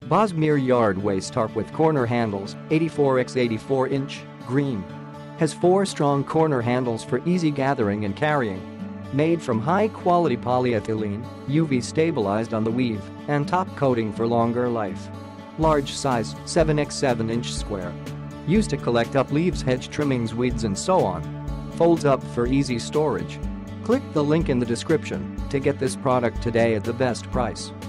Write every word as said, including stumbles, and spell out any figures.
Bosmere yard waste tarp with corner handles, eighty-four by eighty-four inch, green. Has four strong corner handles for easy gathering and carrying. Made from high-quality polyethylene, U V stabilized on the weave, and top coating for longer life. Large size, seven by seven inch square. Used to collect up leaves, hedge trimmings, weeds and so on. Folds up for easy storage. Click the link in the description to get this product today at the best price.